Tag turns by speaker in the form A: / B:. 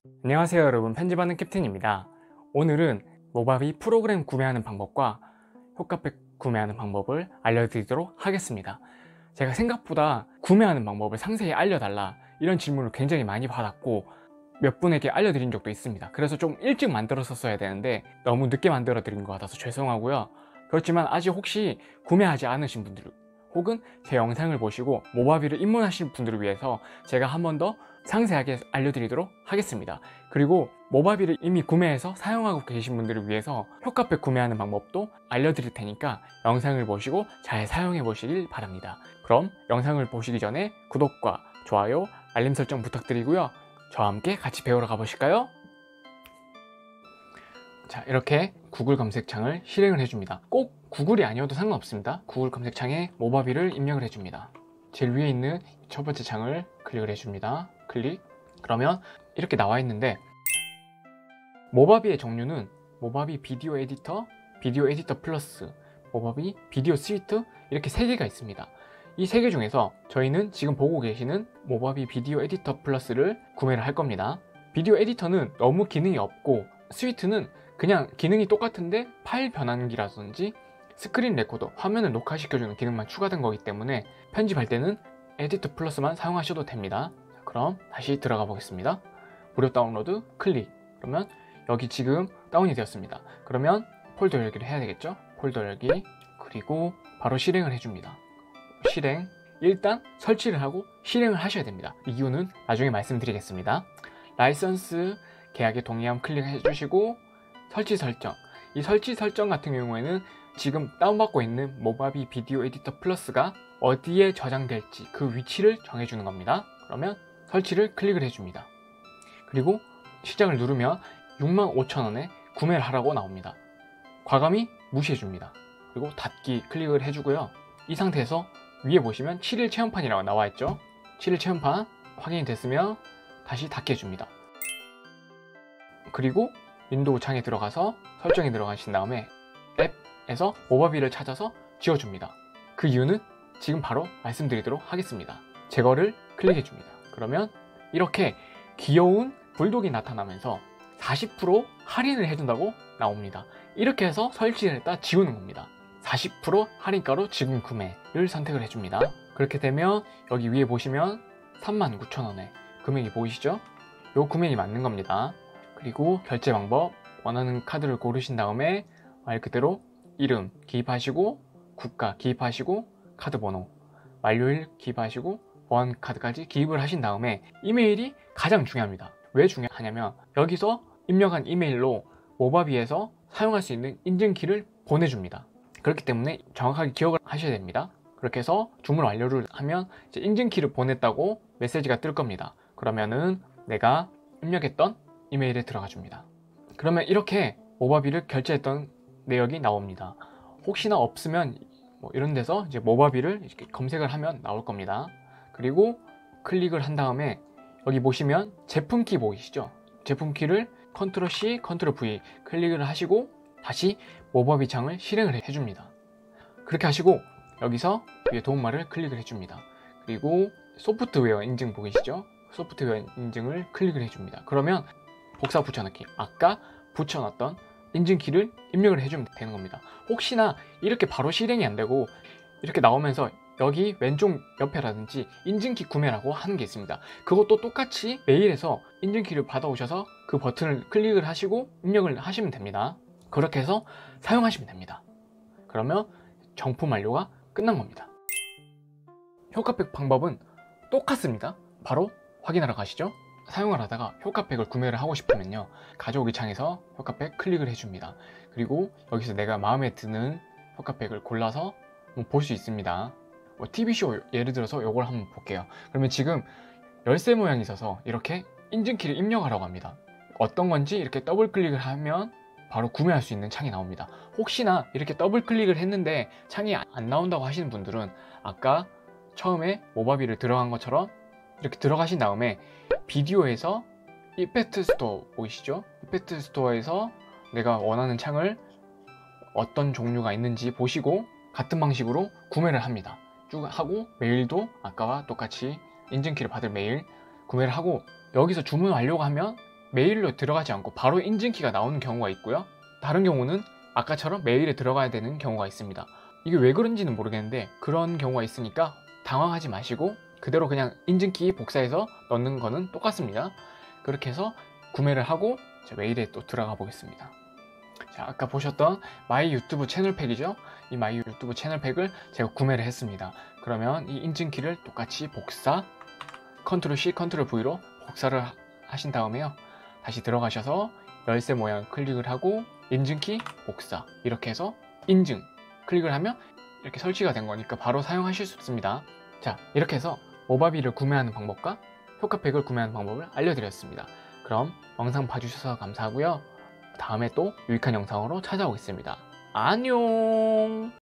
A: 안녕하세요 여러분, 편집하는 캡틴입니다. 오늘은 모바비 프로그램 구매하는 방법과 효과팩 구매하는 방법을 알려드리도록 하겠습니다. 제가 생각보다 구매하는 방법을 상세히 알려달라 이런 질문을 굉장히 많이 받았고 몇 분에게 알려드린 적도 있습니다. 그래서 좀 일찍 만들었었어야 되는데 너무 늦게 만들어 드린 것 같아서 죄송하고요. 그렇지만 아직 혹시 구매하지 않으신 분들 혹은 제 영상을 보시고 모바비를 입문하신 분들을 위해서 제가 한 번 더 상세하게 알려드리도록 하겠습니다. 그리고 모바비를 이미 구매해서 사용하고 계신 분들을 위해서 효과팩 구매하는 방법도 알려드릴 테니까 영상을 보시고 잘 사용해 보시길 바랍니다. 그럼 영상을 보시기 전에 구독과 좋아요, 알림 설정 부탁드리고요. 저와 함께 같이 배우러 가보실까요? 자, 이렇게 구글 검색창을 실행을 해줍니다. 꼭 구글이 아니어도 상관없습니다. 구글 검색창에 모바비를 입력을 해줍니다. 제일 위에 있는 첫 번째 창을 클릭을 해줍니다. 클릭. 그러면 이렇게 나와 있는데 모바비의 종류는 모바비 비디오 에디터 플러스, 모바비 비디오 스위트 이렇게 세 개가 있습니다. 이 세 개 중에서 저희는 지금 보고 계시는 모바비 비디오 에디터 플러스를 구매를 할 겁니다. 비디오 에디터는 너무 기능이 없고 스위트는 그냥 기능이 똑같은데 파일 변환기라든지 스크린 레코더, 화면을 녹화시켜주는 기능만 추가된 거기 때문에 편집할 때는 에디터 플러스만 사용하셔도 됩니다. 자, 그럼 다시 들어가 보겠습니다. 무료 다운로드 클릭. 그러면 여기 지금 다운이 되었습니다. 그러면 폴더 열기를 해야 되겠죠? 폴더 열기. 그리고 바로 실행을 해줍니다. 실행. 일단 설치를 하고 실행을 하셔야 됩니다. 이유는 나중에 말씀드리겠습니다. 라이선스 계약에 동의함 클릭해 주시고 설치 설정. 이 설치 설정 같은 경우에는 지금 다운받고 있는 모바비 비디오 에디터 플러스가 어디에 저장될지 그 위치를 정해주는 겁니다. 그러면 설치를 클릭을 해줍니다. 그리고 시작을 누르면 65,000원에 구매를 하라고 나옵니다. 과감히 무시해줍니다. 그리고 닫기 클릭을 해주고요. 이 상태에서 위에 보시면 7일 체험판이라고 나와있죠. 7일 체험판 확인이 됐으면 다시 닫게 해줍니다. 그리고 윈도우 창에 들어가서 설정에 들어가신 다음에 앱에서 모바비를 찾아서 지워줍니다. 그 이유는 지금 바로 말씀드리도록 하겠습니다. 제거를 클릭해줍니다. 그러면 이렇게 귀여운 불독이 나타나면서 40% 할인을 해준다고 나옵니다. 이렇게 해서 설치를 했다 지우는 겁니다. 40% 할인가로 지금 구매를 선택을 해줍니다. 그렇게 되면 여기 위에 보시면 39,000원에 금액이 보이시죠? 요 금액이 맞는 겁니다. 그리고 결제 방법, 원하는 카드를 고르신 다음에 말 그대로 이름 기입하시고 국가 기입하시고 카드 번호, 만료일 기입하시고 보안 카드까지 기입을 하신 다음에 이메일이 가장 중요합니다. 왜 중요하냐면 여기서 입력한 이메일로 모바비에서 사용할 수 있는 인증키를 보내줍니다. 그렇기 때문에 정확하게 기억을 하셔야 됩니다. 그렇게 해서 주문 완료를 하면 이제 인증키를 보냈다고 메시지가 뜰 겁니다. 그러면은 내가 입력했던 이메일에 들어가 줍니다. 그러면 이렇게 모바비를 결제했던 내역이 나옵니다. 혹시나 없으면 뭐 이런 데서 이제 모바비를 이렇게 검색을 하면 나올 겁니다. 그리고 클릭을 한 다음에 여기 보시면 제품키 보이시죠? 제품키를 컨트롤 C, 컨트롤 V 클릭을 하시고 다시 모바비 창을 실행을 해줍니다. 그렇게 하시고 여기서 위에 도움말을 클릭을 해줍니다. 그리고 소프트웨어 인증 보이시죠? 소프트웨어 인증을 클릭을 해줍니다. 그러면 복사 붙여넣기, 아까 붙여놨던 인증키를 입력을 해주면 되는 겁니다. 혹시나 이렇게 바로 실행이 안 되고 이렇게 나오면서 여기 왼쪽 옆에라든지 인증키 구매라고 하는 게 있습니다. 그것도 똑같이 메일에서 인증키를 받아오셔서 그 버튼을 클릭을 하시고 입력을 하시면 됩니다. 그렇게 해서 사용하시면 됩니다. 그러면 정품 완료가 끝난 겁니다. 효과팩 방법은 똑같습니다. 바로 확인하러 가시죠. 사용을 하다가 효과팩을 구매를 하고 싶으면요, 가져오기 창에서 효과팩 클릭을 해줍니다. 그리고 여기서 내가 마음에 드는 효과팩을 골라서 볼 수 있습니다. TV쇼 예를 들어서 이걸 한번 볼게요. 그러면 지금 열쇠 모양이 있어서 이렇게 인증키를 입력하라고 합니다. 어떤 건지 이렇게 더블 클릭을 하면 바로 구매할 수 있는 창이 나옵니다. 혹시나 이렇게 더블 클릭을 했는데 창이 안 나온다고 하시는 분들은 아까 처음에 모바비를 들어간 것처럼 이렇게 들어가신 다음에 비디오에서 이펙트 스토어 보이시죠? 이펙트 스토어에서 내가 원하는 창을 어떤 종류가 있는지 보시고 같은 방식으로 구매를 합니다. 쭉 하고 메일도 아까와 똑같이 인증키를 받을 메일 구매를 하고 여기서 주문 완료가 하면 메일로 들어가지 않고 바로 인증키가 나오는 경우가 있고요. 다른 경우는 아까처럼 메일에 들어가야 되는 경우가 있습니다. 이게 왜 그런지는 모르겠는데 그런 경우가 있으니까 당황하지 마시고 그대로 그냥 인증키 복사해서 넣는 거는 똑같습니다. 그렇게 해서 구매를 하고 메일에 또 들어가 보겠습니다. 자, 아까 보셨던 마이 유튜브 채널 팩이죠. 이 마이 유튜브 채널 팩을 제가 구매를 했습니다. 그러면 이 인증키를 똑같이 복사 컨트롤 C 컨트롤 V로 복사를 하신 다음에요, 다시 들어가셔서 열쇠 모양 클릭을 하고 인증키 복사 이렇게 해서 인증 클릭을 하면 이렇게 설치가 된 거니까 바로 사용하실 수 있습니다. 자, 이렇게 해서 모바비를 구매하는 방법과 효과팩을 구매하는 방법을 알려드렸습니다. 그럼 영상 봐주셔서 감사하고요. 다음에 또 유익한 영상으로 찾아오겠습니다. 안녕.